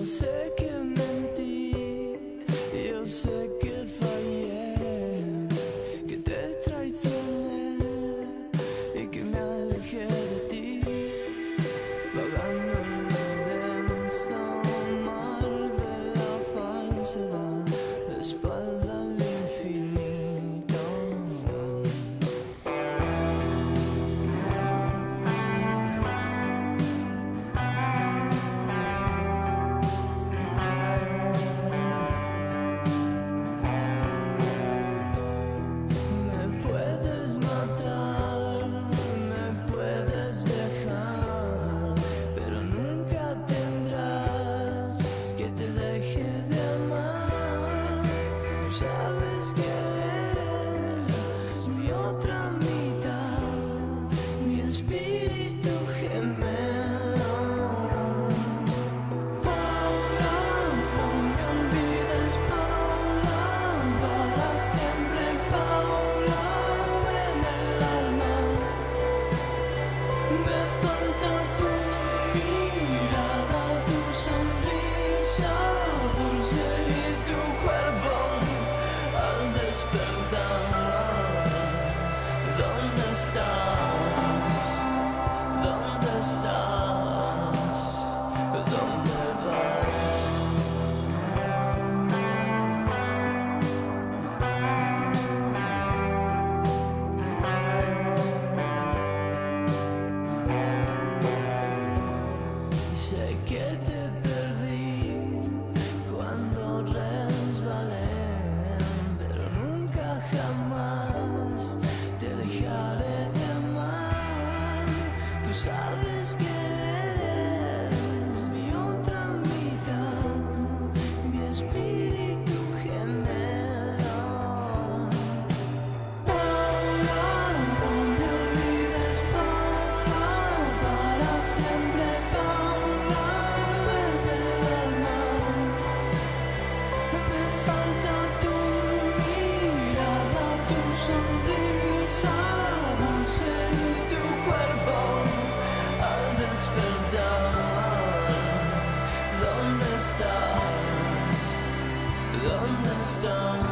sé que mentí, yo sé que fallé, que te traicioné y que me alejé de ti, vagando en el denso mar de la falsedad, de espalda al infinito. Sabes que eres mi otra mitad, mi espíritu gemelo. Paula, no me olvides, Paula, para siempre, Paula, en el alma. Me falta tu mirada, tu sonrisa dulce y tu cuerpo. Despertar, ¿dónde estás? ¿Dónde estás? ¿Dónde vas? Sé que te perdí cuando resbalé, jamás te dejaré de amar. Tú sabes que eres mi otra mitad, mi espíritu gemelo. Paula, no me olvides, Paula, para siempre, Paula, en el alma. Me falta tu sonrisa dulce y tu cuerpo al despertar. ¿Dónde estás? ¿Dónde estás?